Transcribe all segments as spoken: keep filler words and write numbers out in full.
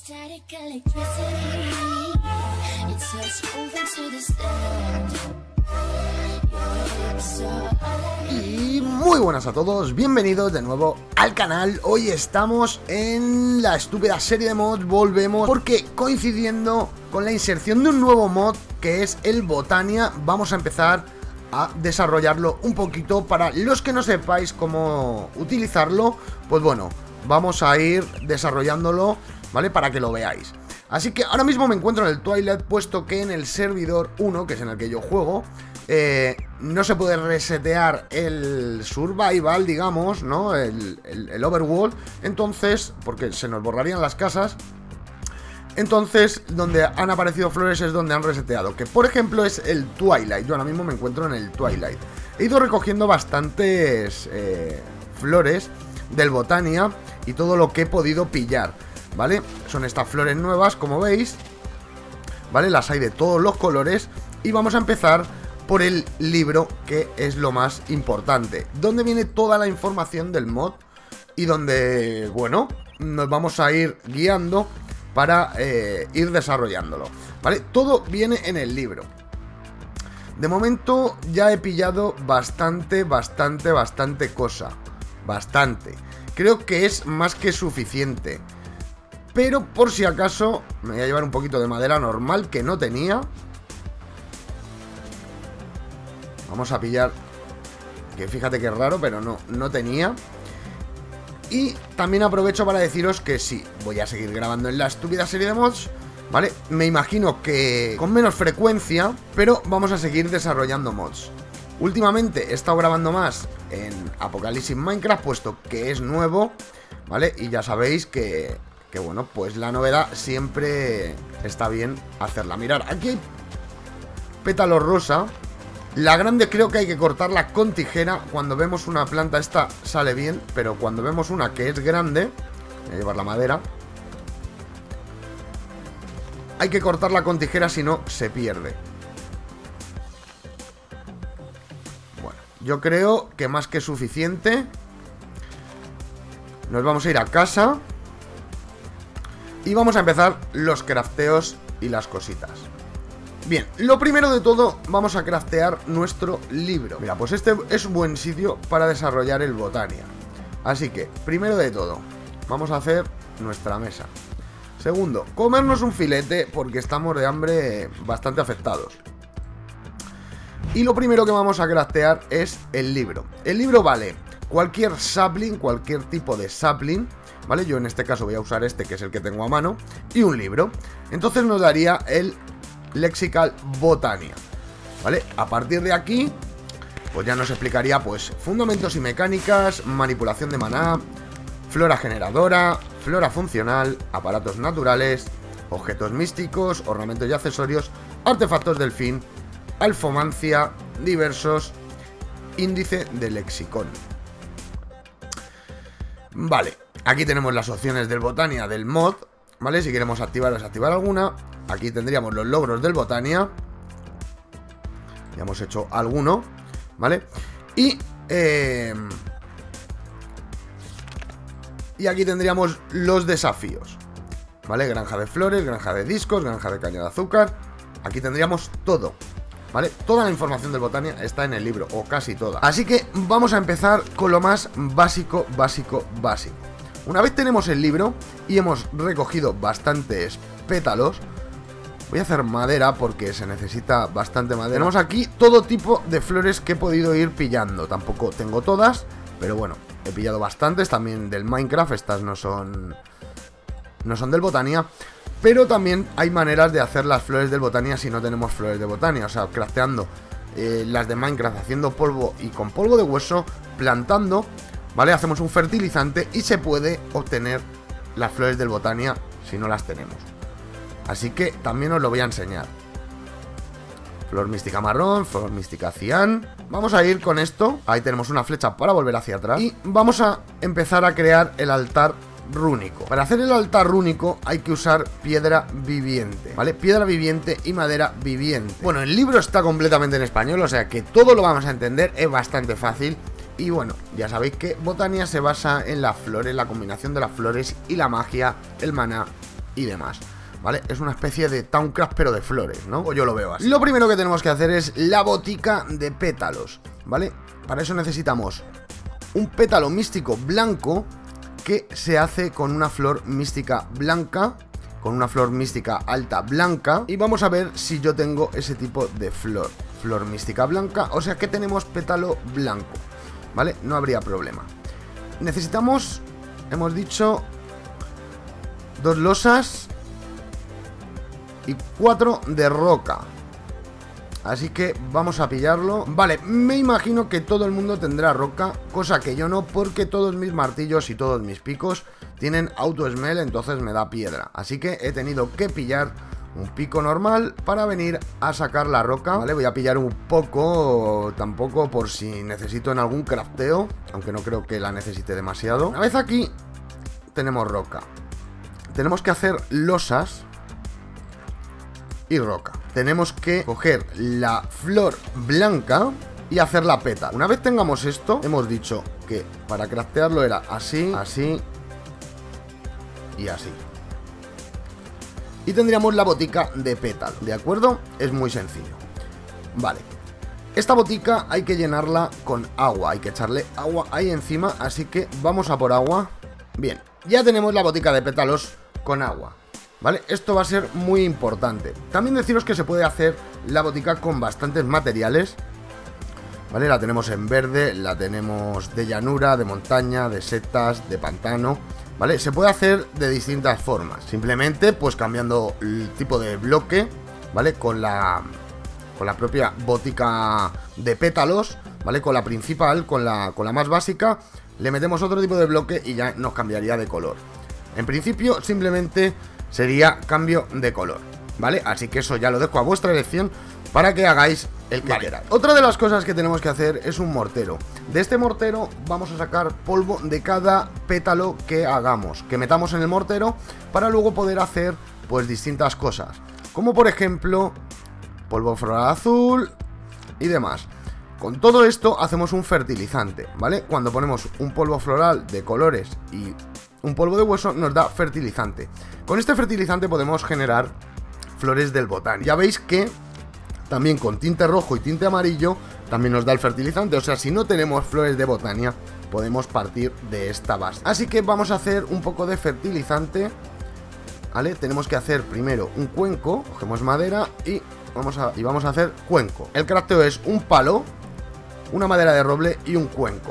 Static electricity, it says moving to the stand. Y muy buenas a todos, bienvenidos de nuevo al canal. Hoy estamos en la estúpida serie de mods, volvemos porque coincidiendo con la inserción de un nuevo mod que es el Botania, vamos a empezar a desarrollarlo un poquito. Para los que no sepáis cómo utilizarlo, pues bueno, vamos a ir desarrollándolo, ¿vale? Para que lo veáis. Así que ahora mismo me encuentro en el Twilight, puesto que en el servidor uno, que es en el que yo juego, eh, no se puede resetear el survival, digamos, ¿no? El, el, el overworld. Entonces, porque se nos borrarían las casas. Entonces, donde han aparecido flores es donde han reseteado, que por ejemplo es el Twilight. Yo ahora mismo me encuentro en el Twilight. He ido recogiendo bastantes eh, flores del Botania y todo lo que he podido pillar, ¿vale? Son estas flores nuevas, como veis, ¿vale? Las hay de todos los colores. Y vamos a empezar por el libro, que es lo más importante, donde viene toda la información del mod y donde, bueno, nos vamos a ir guiando para eh, ir desarrollándolo, ¿vale? Todo viene en el libro. De momento ya he pillado bastante, bastante, bastante cosa. Bastante. Creo que es más que suficiente. Pero por si acaso me voy a llevar un poquito de madera normal que no tenía. Vamos a pillar, que fíjate que es raro, pero no, no tenía. Y también aprovecho para deciros que sí, voy a seguir grabando en la estúpida serie de mods, ¿vale? Me imagino que con menos frecuencia, pero vamos a seguir desarrollando mods. Últimamente he estado grabando más en Apocalipsis Minecraft, puesto que es nuevo, ¿vale? Y ya sabéis que, que bueno, pues la novedad siempre está bien hacerla. Mirad, aquí hay pétalos rosa. La grande creo que hay que cortarla con tijera. Cuando vemos una planta esta sale bien, pero cuando vemos una que es grande, voy a llevar la madera, hay que cortarla con tijera, si no se pierde. Bueno, yo creo que más que suficiente. Nos vamos a ir a casa y vamos a empezar los crafteos y las cositas. Bien, lo primero de todo, vamos a craftear nuestro libro. Mira, pues este es un buen sitio para desarrollar el Botania. Así que, primero de todo, vamos a hacer nuestra mesa. Segundo, comernos un filete porque estamos de hambre bastante afectados. Y lo primero que vamos a craftear es el libro. El libro vale cualquier sapling, cualquier tipo de sapling, ¿vale? Yo en este caso voy a usar este, que es el que tengo a mano, y un libro. Entonces nos daría el Lexical Botania, ¿vale? A partir de aquí, pues ya nos explicaría, pues, fundamentos y mecánicas, manipulación de maná, flora generadora, flora funcional, aparatos naturales, objetos místicos, ornamentos y accesorios, artefactos del fin, alfomancia, diversos, índice de lexicón. Vale, aquí tenemos las opciones del Botania del mod, ¿vale? Si queremos activar o desactivar alguna. Aquí tendríamos los logros del Botania. Ya hemos hecho alguno, ¿vale? Y eh, Y aquí tendríamos los desafíos, ¿vale? Granja de flores, granja de discos, granja de caña de azúcar. Aquí tendríamos todo, ¿vale? Toda la información del Botania está en el libro, o casi toda. Así que vamos a empezar con lo más básico, básico, básico. Una vez tenemos el libro y hemos recogido bastantes pétalos, voy a hacer madera porque se necesita bastante madera. Tenemos aquí todo tipo de flores que he podido ir pillando. Tampoco tengo todas, pero bueno, he pillado bastantes también del Minecraft. Estas no son no son del Botania, pero también hay maneras de hacer las flores del Botania si no tenemos flores de Botania. O sea, crafteando eh, las de Minecraft, haciendo polvo y con polvo de hueso, plantando, ¿vale? Hacemos un fertilizante y se puede obtener las flores del Botania si no las tenemos. Así que también os lo voy a enseñar. Flor mística marrón, flor mística cian. Vamos a ir con esto. Ahí tenemos una flecha para volver hacia atrás. Y vamos a empezar a crear el altar rúnico. Para hacer el altar rúnico hay que usar piedra viviente, ¿vale? Piedra viviente y madera viviente. Bueno, el libro está completamente en español, o sea que todo lo vamos a entender, es bastante fácil. Y bueno, ya sabéis que Botania se basa en las flores, la combinación de las flores y la magia, el maná y demás, ¿vale? Es una especie de Thaumcraft pero de flores, ¿no? O yo lo veo así. Lo primero que tenemos que hacer es la botica de pétalos, ¿vale? Para eso necesitamos un pétalo místico blanco que se hace con una flor mística blanca, con una flor mística alta blanca, y vamos a ver si yo tengo ese tipo de flor. Flor mística blanca, o sea que tenemos pétalo blanco, ¿vale? No habría problema. Necesitamos, hemos dicho, dos losas y cuatro de roca. Así que vamos a pillarlo. Vale, me imagino que todo el mundo tendrá roca, cosa que yo no, porque todos mis martillos y todos mis picos tienen auto smell, entonces me da piedra. Así que he tenido que pillar un pico normal para venir a sacar la roca. Vale, voy a pillar un poco, tampoco por si necesito en algún crafteo, aunque no creo que la necesite demasiado. Una vez aquí tenemos roca. Tenemos que hacer losas y roca. Tenemos que coger la flor blanca y hacer la pétalo. Una vez tengamos esto, hemos dicho que para craftearlo era así, así y así. Y tendríamos la botica de pétalo, ¿de acuerdo? Es muy sencillo. Vale. Esta botica hay que llenarla con agua, hay que echarle agua ahí encima, así que vamos a por agua. Bien, ya tenemos la botica de pétalos con agua, ¿vale? Esto va a ser muy importante. También deciros que se puede hacer la botica con bastantes materiales, ¿vale? La tenemos en verde, la tenemos de llanura, de montaña, de setas, de pantano, ¿vale? Se puede hacer de distintas formas. Simplemente, pues cambiando el tipo de bloque, ¿vale? Con la, con la propia botica de pétalos, ¿vale? Con la principal, con la, con la más básica, le metemos otro tipo de bloque y ya nos cambiaría de color. En principio, simplemente sería cambio de color, ¿vale? Así que eso ya lo dejo a vuestra elección para que hagáis el que vale. queráis. Otra de las cosas que tenemos que hacer es un mortero. De este mortero vamos a sacar polvo de cada pétalo que hagamos, que metamos en el mortero, para luego poder hacer pues distintas cosas, como por ejemplo polvo floral azul y demás. Con todo esto hacemos un fertilizante, ¿vale? Cuando ponemos un polvo floral de colores y un polvo de hueso nos da fertilizante. Con este fertilizante podemos generar flores del botánico. Ya veis que también con tinte rojo y tinte amarillo también nos da el fertilizante. O sea, si no tenemos flores de botania, podemos partir de esta base. Así que vamos a hacer un poco de fertilizante, ¿vale? Tenemos que hacer primero un cuenco. Cogemos madera y vamos a, y vamos a hacer cuenco. El crafteo es un palo, una madera de roble y un cuenco.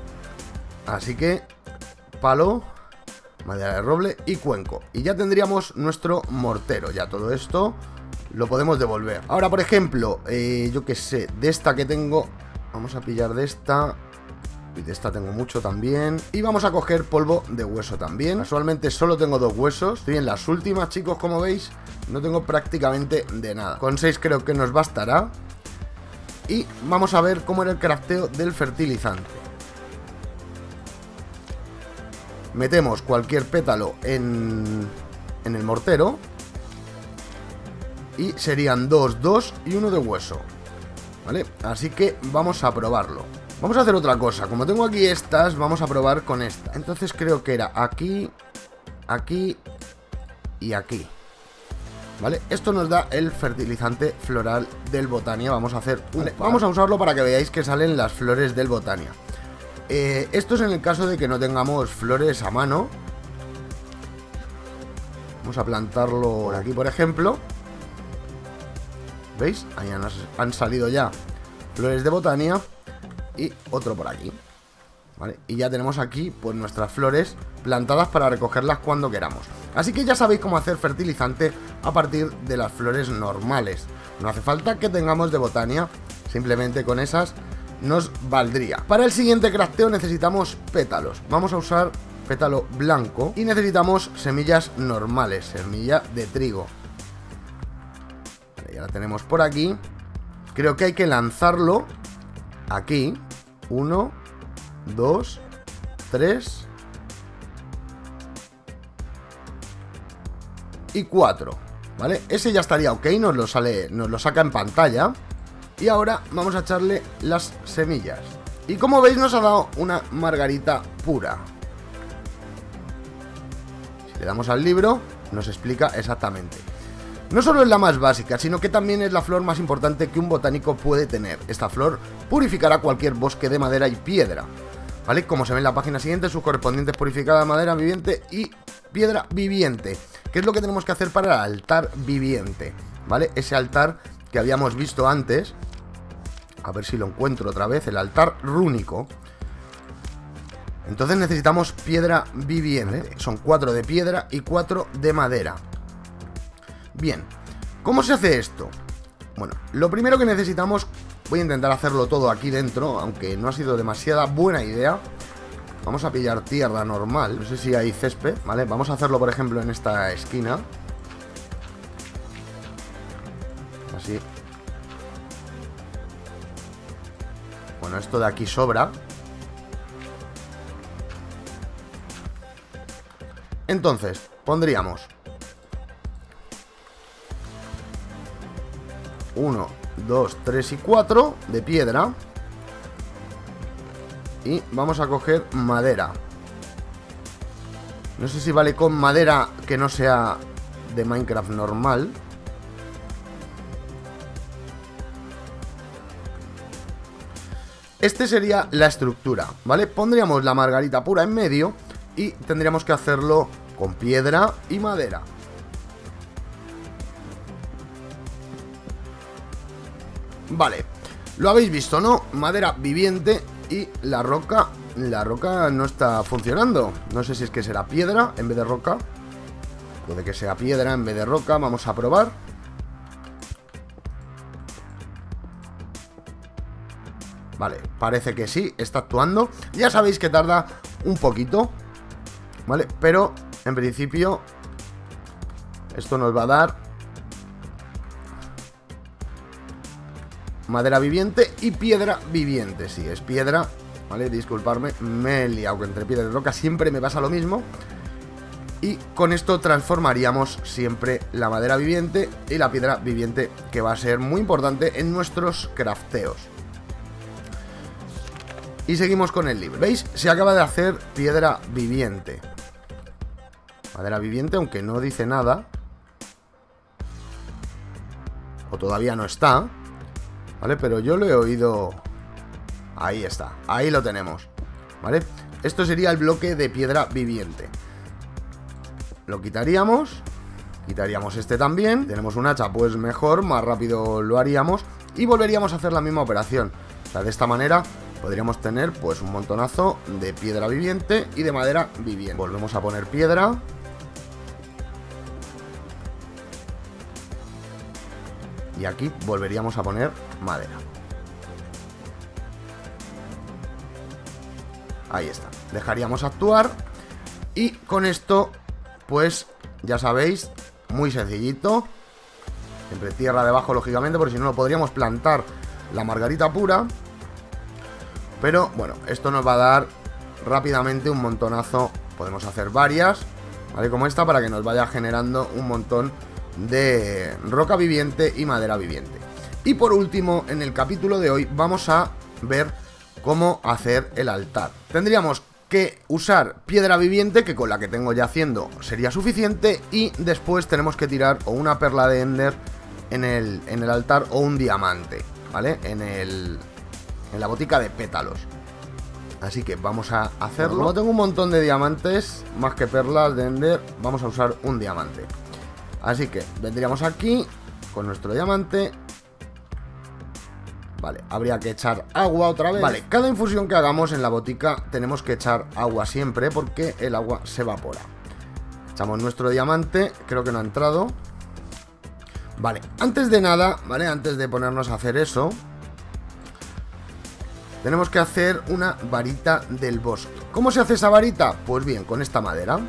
Así que palo, madera de roble y cuenco, y ya tendríamos nuestro mortero. Ya todo esto lo podemos devolver. Ahora, por ejemplo, eh, yo que sé, de esta que tengo, vamos a pillar de esta, y de esta tengo mucho también, y vamos a coger polvo de hueso también. Casualmente solo tengo dos huesos, estoy en las últimas, chicos, como veis, no tengo prácticamente de nada. Con seis creo que nos bastará. Y vamos a ver cómo era el crafteo del fertilizante. Metemos cualquier pétalo en, en el mortero y serían dos, dos y uno de hueso, ¿vale? Así que vamos a probarlo. Vamos a hacer otra cosa. Como tengo aquí estas, vamos a probar con esta. Entonces creo que era aquí, aquí y aquí, ¿vale? Esto nos da el fertilizante floral del Botania. Vamos a hacer un... Vamos a usarlo para que veáis que salen las flores del Botania. Eh, esto es en el caso de que no tengamos flores a mano. Vamos a plantarlo por aquí, por ejemplo. ¿Veis? Ahí han, han salido ya flores de Botania. Y otro por aquí, ¿vale? Y ya tenemos aquí pues nuestras flores plantadas para recogerlas cuando queramos. Así que ya sabéis cómo hacer fertilizante a partir de las flores normales. No hace falta que tengamos de Botania, simplemente con esas nos valdría. Para el siguiente crafteo necesitamos pétalos. Vamos a usar pétalo blanco y necesitamos semillas normales, semilla de trigo. Vale, ya la tenemos por aquí. Creo que hay que lanzarlo aquí. Uno, dos, tres y cuatro, ¿vale? Ese ya estaría ok, nos lo sale, nos lo saca en pantalla. Y ahora vamos a echarle las semillas. Y como veis nos ha dado una margarita pura. Si le damos al libro, nos explica exactamente. No solo es la más básica, sino que también es la flor más importante que un botánico puede tener. Esta flor purificará cualquier bosque de madera y piedra, ¿vale? Como se ve en la página siguiente, sus correspondientes purificadas madera viviente y piedra viviente. ¿Qué es lo que tenemos que hacer para el altar viviente? ¿Vale? Ese altar que habíamos visto antes. A ver si lo encuentro otra vez. El altar rúnico. Entonces necesitamos piedra viviente. Son cuatro de piedra y cuatro de madera. Bien, ¿cómo se hace esto? Bueno, lo primero que necesitamos, voy a intentar hacerlo todo aquí dentro, aunque no ha sido demasiada buena idea. Vamos a pillar tierra normal, no sé si hay césped, ¿vale? Vamos a hacerlo, por ejemplo, en esta esquina. Así. Bueno, esto de aquí sobra. Entonces, pondríamos uno, dos, tres y cuatro de piedra. Y vamos a coger madera. No sé si vale con madera que no sea de Minecraft normal. Este sería la estructura, ¿vale? Pondríamos la margarita pura en medio y tendríamos que hacerlo con piedra y madera. Vale, lo habéis visto, ¿no? Madera viviente y la roca, la roca no está funcionando. No sé si es que será piedra en vez de roca. Puede que sea piedra en vez de roca, vamos a probar. Vale, parece que sí, está actuando. Ya sabéis que tarda un poquito, ¿vale? Pero en principio esto nos va a dar madera viviente y piedra viviente. Sí, es piedra, ¿vale? Disculparme, me he liado entre piedra y roca. Siempre me pasa lo mismo. Y con esto transformaríamos siempre la madera viviente y la piedra viviente, que va a ser muy importante en nuestros crafteos. Y seguimos con el libro. ¿Veis? Se acaba de hacer piedra viviente. Madera viviente, aunque no dice nada. O todavía no está. ¿Vale? Pero yo lo he oído. Ahí está. Ahí lo tenemos. ¿Vale? Esto sería el bloque de piedra viviente. Lo quitaríamos. Quitaríamos este también. Tenemos un hacha, pues mejor, más rápido lo haríamos. Y volveríamos a hacer la misma operación. O sea, de esta manera podríamos tener pues un montonazo de piedra viviente y de madera viviente. Volvemos a poner piedra. Y aquí volveríamos a poner madera. Ahí está. Dejaríamos actuar. Y con esto, pues ya sabéis, muy sencillito. Siempre tierra debajo, lógicamente, porque si no, no podríamos plantar la margarita pura. Pero bueno, esto nos va a dar rápidamente un montonazo. Podemos hacer varias, ¿vale? Como esta, para que nos vaya generando un montón de roca viviente y madera viviente. Y por último, en el capítulo de hoy vamos a ver cómo hacer el altar. Tendríamos que usar piedra viviente, que con la que tengo ya haciendo sería suficiente. Y después tenemos que tirar o una perla de Ender en el, en el altar, o un diamante, ¿vale? En el... en la botica de pétalos. Así que vamos a hacerlo. Como tengo un montón de diamantes, más que perlas de Ender, vamos a usar un diamante. Así que vendríamos aquí con nuestro diamante. Vale, habría que echar agua otra vez. Vale, cada infusión que hagamos en la botica tenemos que echar agua siempre, porque el agua se evapora. Echamos nuestro diamante, creo que no ha entrado. Vale, antes de nada, ¿vale? Antes de ponernos a hacer eso, tenemos que hacer una varita del bosque. ¿Cómo se hace esa varita? Pues bien, con esta madera.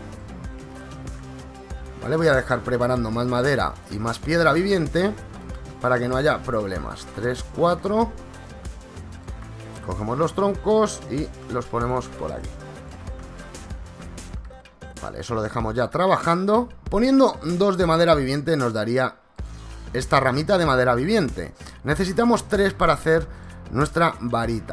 Vale, voy a dejar preparando más madera y más piedra viviente para que no haya problemas. tres, cuatro. Cogemos los troncos y los ponemos por aquí. Vale, eso lo dejamos ya trabajando. Poniendo dos de madera viviente nos daría esta ramita de madera viviente. Necesitamos tres para hacer nuestra varita.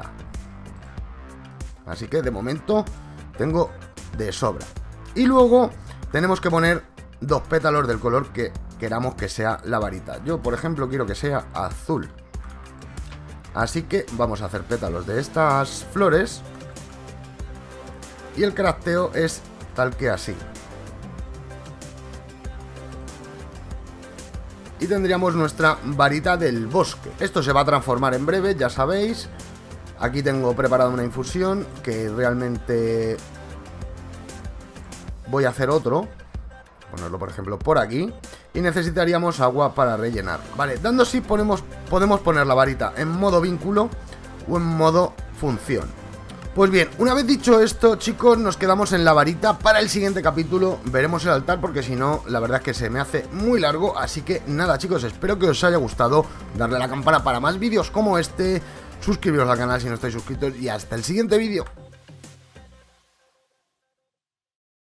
Así que de momento tengo de sobra. Y luego tenemos que poner dos pétalos del color que queramos que sea la varita. Yo, por ejemplo, quiero que sea azul. Así que vamos a hacer pétalos de estas flores. Y el crafteo es tal que así. Y tendríamos nuestra varita del bosque. Esto se va a transformar en breve, ya sabéis. Aquí tengo preparada una infusión que realmente voy a hacer otro. Ponerlo, por ejemplo, por aquí. Y necesitaríamos agua para rellenar. Vale, dando así ponemos, podemos poner la varita en modo vínculo o en modo función. Pues bien, una vez dicho esto, chicos, nos quedamos en la varita. Para el siguiente capítulo veremos el altar, porque si no, la verdad es que se me hace muy largo. Así que nada, chicos, espero que os haya gustado. Darle a la campana para más vídeos como este. Suscribiros al canal si no estáis suscritos. Y hasta el siguiente vídeo.